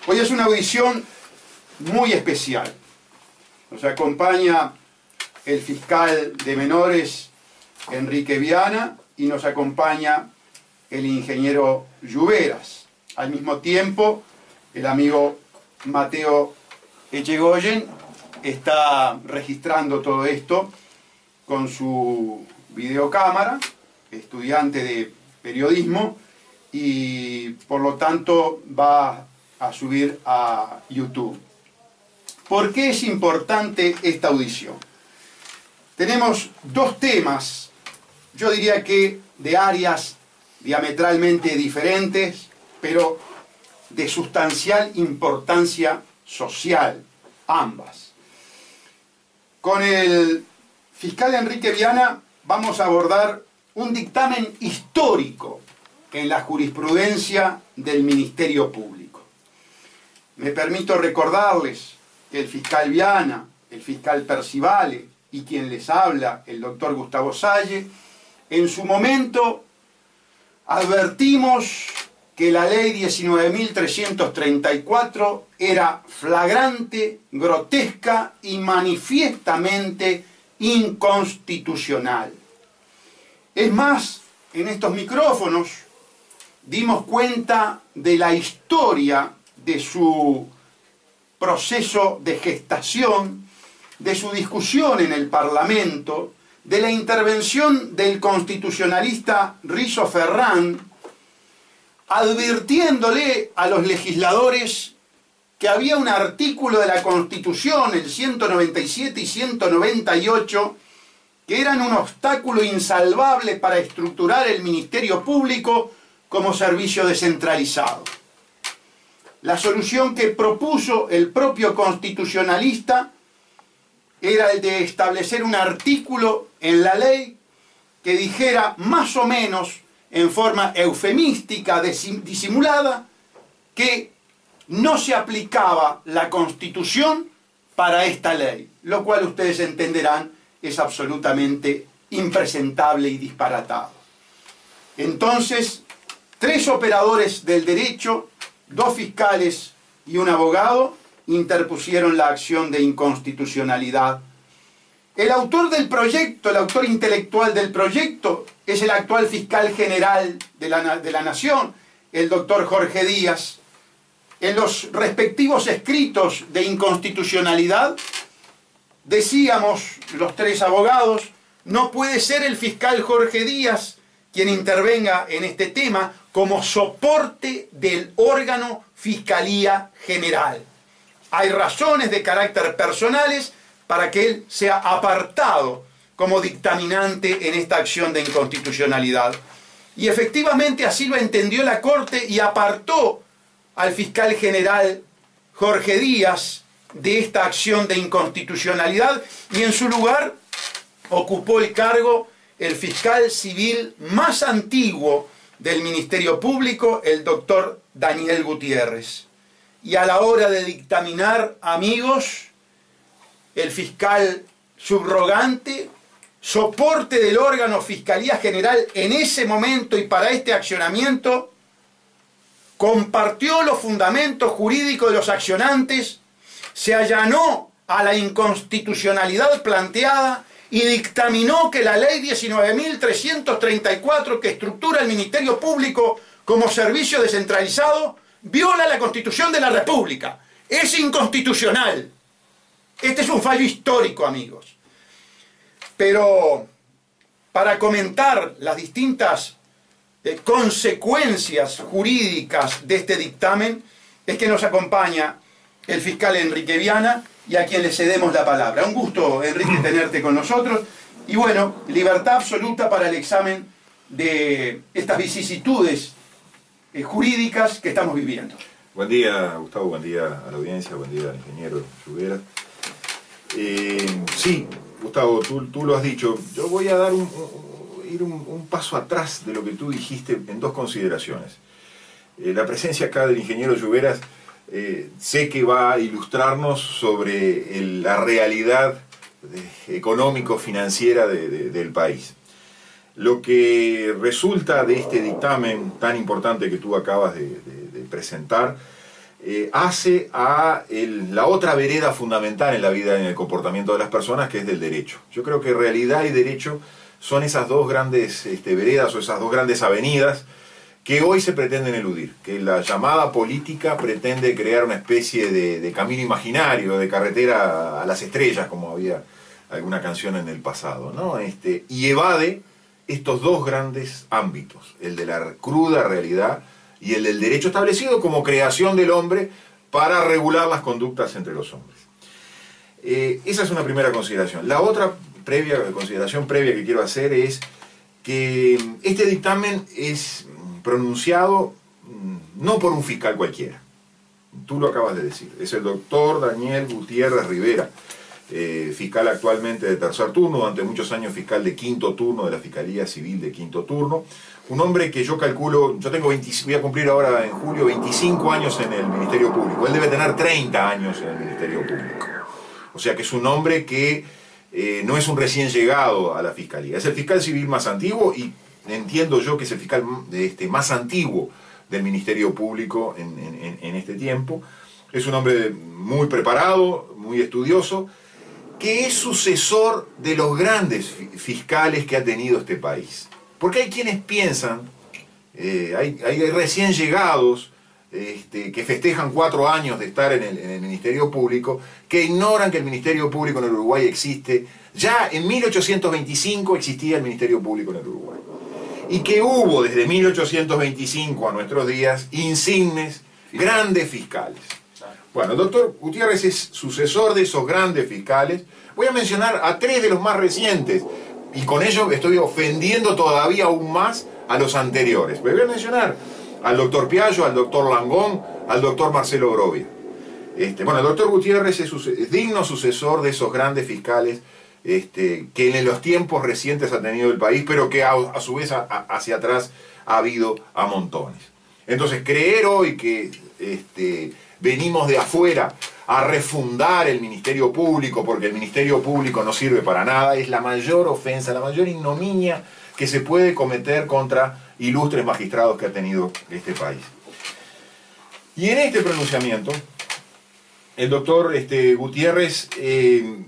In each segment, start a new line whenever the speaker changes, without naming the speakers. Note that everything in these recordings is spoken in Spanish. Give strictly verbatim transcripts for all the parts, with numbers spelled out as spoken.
Hoy es una audición muy especial. Nos acompaña el fiscal de menores, Enrique Viana, y nos acompaña el ingeniero Lluveras. Al mismo tiempo, el amigo Mateo Echegoyen está registrando todo esto con su videocámara, estudiante de periodismo, y por lo tanto va a subir a YouTube. ¿Por qué es importante esta audición? Tenemos dos temas, yo diría que de áreas diametralmente diferentes, pero de sustancial importancia social, ambas. Con el fiscal Enrique Viana vamos a abordar un dictamen histórico en la jurisprudencia del Ministerio Público. Me permito recordarles que el fiscal Viana, el fiscal Percivale y quien les habla, el doctor Gustavo Salle, en su momento advertimos que la ley diecinueve mil trescientos treinta y cuatro era flagrante, grotesca y manifiestamente inconstitucional. Es más, en estos micrófonos dimos cuenta de la historia de su proceso de gestación, de su discusión en el Parlamento, de la intervención del constitucionalista Rizo Ferrán, advirtiéndole a los legisladores que había un artículo de la Constitución, el ciento noventa y siete y ciento noventa y ocho, que eran un obstáculo insalvable para estructurar el Ministerio Público como servicio descentralizado. La solución que propuso el propio constitucionalista era el de establecer un artículo en la ley que dijera más o menos, en forma eufemística, disimulada, que no se aplicaba la Constitución para esta ley, lo cual ustedes entenderán es absolutamente impresentable y disparatado. Entonces, tres operadores del derecho, dos fiscales y un abogado, interpusieron la acción de inconstitucionalidad. El autor del proyecto, el autor intelectual del proyecto, es el actual fiscal general de la, de la Nación, el doctor Jorge Díaz. En los respectivos escritos de inconstitucionalidad, decíamos los tres abogados, no puede ser el fiscal Jorge Díaz quien intervenga en este tema como soporte del órgano Fiscalía General. Hay razones de carácter personales para que él sea apartado como dictaminante en esta acción de inconstitucionalidad. Y efectivamente así lo entendió la Corte y apartó al fiscal general Jorge Díaz de esta acción de inconstitucionalidad y en su lugar ocupó el cargo el fiscal civil más antiguo del Ministerio Público, el doctor Daniel Gutiérrez. Y a la hora de dictaminar, amigos, el fiscal subrogante, soporte del órgano Fiscalía General en ese momento y para este accionamiento, compartió los fundamentos jurídicos de los accionantes, se allanó a la inconstitucionalidad planteada y dictaminó que la ley diecinueve mil trescientos treinta y cuatro, que estructura el Ministerio Público como servicio descentralizado, viola la Constitución de la República. Es inconstitucional. Este es un fallo histórico, amigos. Pero para comentar las distintas eh, consecuencias jurídicas de este dictamen, es que nos acompaña el fiscal Enrique Viana, y a quien le cedemos la palabra. Un gusto, Enrique, tenerte con nosotros. Y bueno, libertad absoluta para el examen de estas vicisitudes eh, jurídicas que estamos viviendo.
Buen día, Gustavo, buen día a la audiencia, buen día al ingeniero Lluveras. Eh, sí, Gustavo, tú, tú lo has dicho. Yo voy a dar un, un, ir un, un paso atrás de lo que tú dijiste en dos consideraciones. Eh, la presencia acá del ingeniero Lluveras Eh, sé que va a ilustrarnos sobre el, la realidad económico-financiera de, de, del país. Lo que resulta de este dictamen tan importante que tú acabas de, de, de presentar eh, hace a el, la otra vereda fundamental en la vida, en el comportamiento de las personas, que es del derecho. Yo creo que realidad y derecho son esas dos grandes este, veredas o esas dos grandes avenidas que hoy se pretenden eludir, que la llamada política pretende crear una especie de, de camino imaginario, de carretera a las estrellas, como había alguna canción en el pasado, ¿no? Este, y evade estos dos grandes ámbitos, el de la cruda realidad y el del derecho establecido como creación del hombre para regular las conductas entre los hombres. Eh, esa es una primera consideración. La otra previa, consideración previa que quiero hacer es que este dictamen es pronunciado no por un fiscal cualquiera. Tú lo acabas de decir. Es el doctor Daniel Gutiérrez Rivera, eh, fiscal actualmente de tercer turno, durante muchos años fiscal de quinto turno de la Fiscalía Civil de quinto turno. Un hombre que yo calculo, yo tengo veinte, voy a cumplir ahora en julio veinticinco años en el Ministerio Público. Él debe tener treinta años en el Ministerio Público. O sea que es un hombre que eh, no es un recién llegado a la Fiscalía. Es el fiscal civil más antiguo y entiendo yo que es el fiscal este, más antiguo del Ministerio Público en, en, en este tiempo. Es un hombre muy preparado, muy estudioso, que es sucesor de los grandes fiscales que ha tenido este país. Porque hay quienes piensan, eh, hay, hay recién llegados este, que festejan cuatro años de estar en el, en el Ministerio Público, que ignoran que el Ministerio Público en el Uruguay existe. Ya en mil ochocientos veinticinco existía el Ministerio Público en el Uruguay. Y que hubo desde mil ochocientos veinticinco a nuestros días insignes, grandes fiscales. Bueno, el doctor Gutiérrez es sucesor de esos grandes fiscales. Voy a mencionar a tres de los más recientes, y con ello estoy ofendiendo todavía aún más a los anteriores. Voy a mencionar al doctor Piaggio, al doctor Langón, al doctor Marcelo Grovia. Este, bueno, el doctor Gutiérrez es, es digno sucesor de esos grandes fiscales Este, que en los tiempos recientes ha tenido el país, pero que a, a su vez a, a, hacia atrás ha habido a montones. Entonces, creer hoy que este, venimos de afuera a refundar el Ministerio Público porque el Ministerio Público no sirve para nada es la mayor ofensa, la mayor ignominia que se puede cometer contra ilustres magistrados que ha tenido este país. Y en este pronunciamiento, el doctor este, Gutiérrez eh,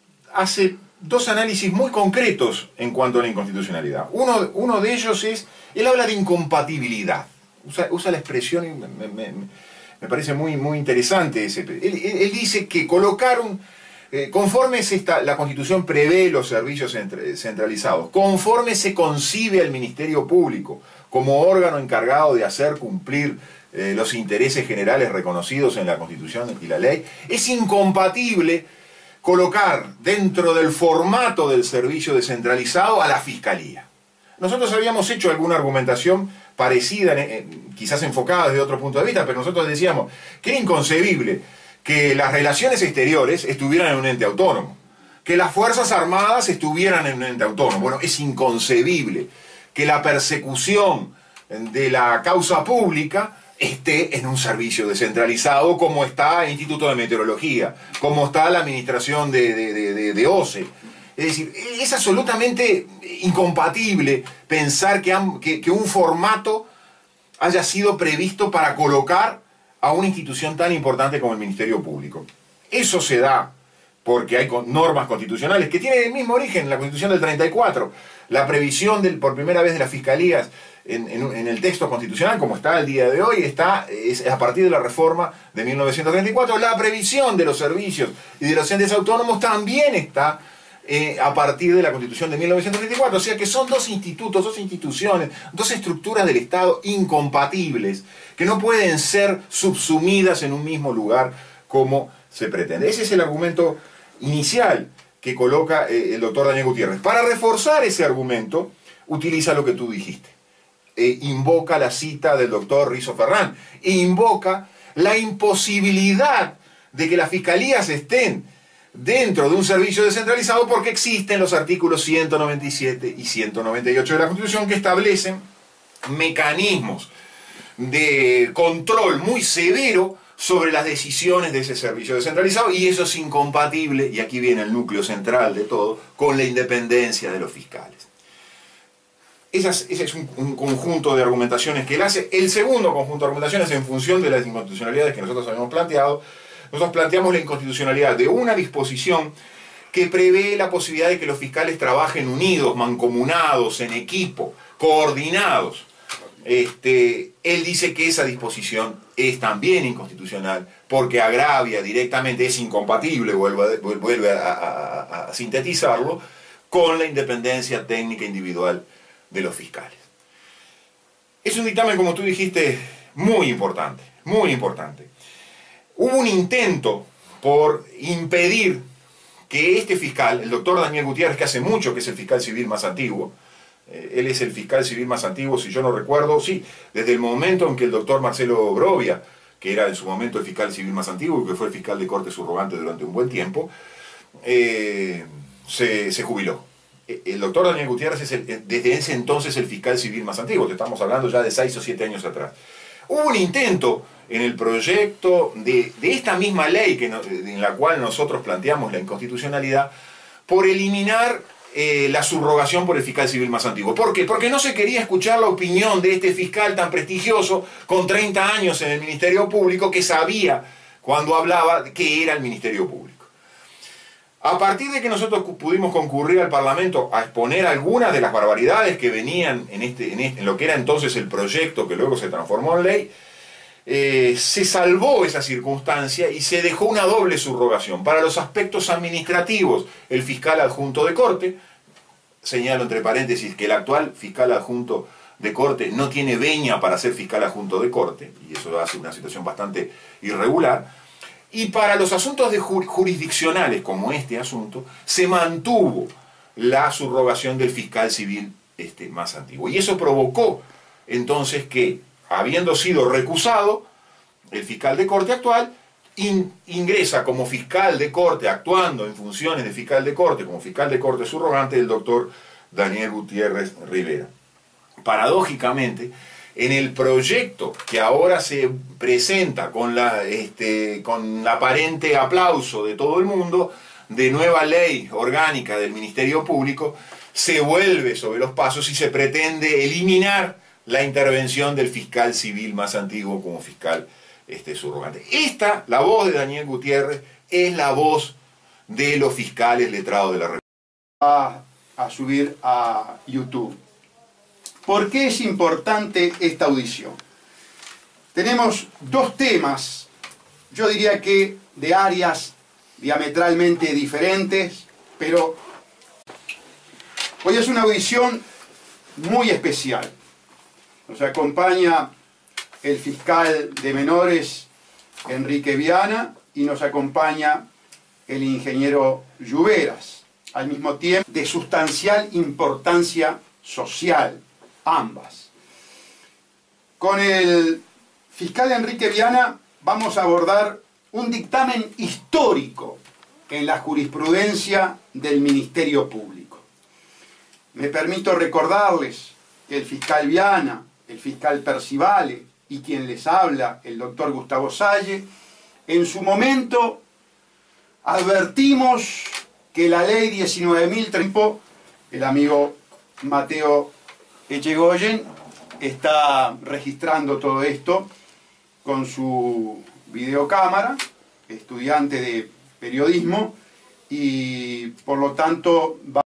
hace dos análisis muy concretos en cuanto a la inconstitucionalidad. Uno, uno de ellos es, él habla de incompatibilidad. Usa, usa la expresión y me, me, me parece muy, muy interesante. Ese, él, él dice que colocaron, eh, conforme se está, la Constitución prevé los servicios centralizados, conforme se concibe al Ministerio Público como órgano encargado de hacer cumplir eh, los intereses generales reconocidos en la Constitución y la ley, es incompatible colocar dentro del formato del servicio descentralizado a la Fiscalía. Nosotros habíamos hecho alguna argumentación parecida, eh, quizás enfocada desde otro punto de vista, pero nosotros decíamos que era inconcebible que las relaciones exteriores estuvieran en un ente autónomo, que las Fuerzas Armadas estuvieran en un ente autónomo. Bueno, es inconcebible que la persecución de la causa pública esté en un servicio descentralizado como está el Instituto de Meteorología, como está la Administración de, de, de, de O C E. Es decir, es absolutamente incompatible pensar que, han, que, que un formato haya sido previsto para colocar a una institución tan importante como el Ministerio Público. Eso se da porque hay normas constitucionales que tienen el mismo origen en la Constitución del treinta y cuatro. La previsión del, por primera vez de las fiscalías en, en, en el texto constitucional, como está el día de hoy, está es a partir de la reforma de mil novecientos treinta y cuatro. La previsión de los servicios y de los entes autónomos también está eh, a partir de la Constitución de mil novecientos treinta y cuatro. O sea que son dos institutos, dos instituciones, dos estructuras del Estado incompatibles, que no pueden ser subsumidas en un mismo lugar como se pretende. Ese es el argumento inicial que coloca eh, el doctor Daniel Gutiérrez. Para reforzar ese argumento, utiliza lo que tú dijiste. Eh, invoca la cita del doctor Rizo Ferrán. E invoca la imposibilidad de que las fiscalías estén dentro de un servicio descentralizado porque existen los artículos ciento noventa y siete y ciento noventa y ocho de la Constitución que establecen mecanismos de control muy severo sobre las decisiones de ese servicio descentralizado, y eso es incompatible, y aquí viene el núcleo central de todo, con la independencia de los fiscales. Esas, ese es un, un conjunto de argumentaciones que él hace. El segundo conjunto de argumentaciones, en función de las inconstitucionalidades que nosotros habíamos planteado, nosotros planteamos la inconstitucionalidad de una disposición que prevé la posibilidad de que los fiscales trabajen unidos, mancomunados, en equipo, coordinados. Este, él dice que esa disposición es también inconstitucional porque agravia directamente, es incompatible, vuelve, a, vuelve a, a, a sintetizarlo, con la independencia técnica individual de los fiscales. Es un dictamen, como tú dijiste, muy importante, muy importante. Hubo un intento por impedir que este fiscal, el doctor Daniel Gutiérrez, que hace mucho que es el fiscal civil más antiguo, eh, él es el fiscal civil más antiguo, si yo no recuerdo, sí, desde el momento en que el doctor Marcelo Brovia, que era en su momento el fiscal civil más antiguo, que fue el fiscal de corte subrogante durante un buen tiempo, eh, se, se jubiló. El doctor Daniel Gutiérrez es el, desde ese entonces el fiscal civil más antiguo, te estamos hablando ya de seis o siete años atrás. Hubo un intento en el proyecto de, de esta misma ley que no, en la cual nosotros planteamos la inconstitucionalidad por eliminar eh, la subrogación por el fiscal civil más antiguo. ¿Por qué? Porque no se quería escuchar la opinión de este fiscal tan prestigioso con treinta años en el Ministerio Público que sabía cuando hablaba que era el Ministerio Público. A partir de que nosotros pudimos concurrir al Parlamento a exponer algunas de las barbaridades que venían en, este, en, este, en lo que era entonces el proyecto que luego se transformó en ley, eh, se salvó esa circunstancia y se dejó una doble subrogación. Para los aspectos administrativos, el fiscal adjunto de corte, señalo entre paréntesis que el actual fiscal adjunto de corte no tiene veña para ser fiscal adjunto de corte, y eso hace una situación bastante irregular. Y para los asuntos de jurisdiccionales, como este asunto, se mantuvo la subrogación del fiscal civil este, más antiguo. Y eso provocó entonces que, habiendo sido recusado, el fiscal de corte actual in, ingresa como fiscal de corte, actuando en funciones de fiscal de corte, como fiscal de corte subrogante, el doctor Daniel Gutiérrez Rivera. Paradójicamente, en el proyecto que ahora se presenta con la, este, con aparente aplauso de todo el mundo, de nueva ley orgánica del Ministerio Público, se vuelve sobre los pasos y se pretende eliminar la intervención del fiscal civil más antiguo como fiscal este, subrogante. Esta, la voz de Daniel Gutiérrez, es la voz de los fiscales letrados de la República.
A, a subir a YouTube. ¿Por qué es importante esta audición? Tenemos dos temas, yo diría que de áreas diametralmente diferentes, pero hoy es una audición muy especial. Nos acompaña el fiscal de menores, Enrique Viana, y nos acompaña el ingeniero Lluveras, al mismo tiempo de sustancial importancia social. Ambas. Con el fiscal Enrique Viana vamos a abordar un dictamen histórico en la jurisprudencia del Ministerio Público. Me permito recordarles que el fiscal Viana, el fiscal Percivale y quien les habla, el doctor Gustavo Salle, en su momento advertimos que la ley diecinueve mil treinta, el amigo Mateo Echegoyen está registrando todo esto con su videocámara, estudiante de periodismo, y por lo tanto va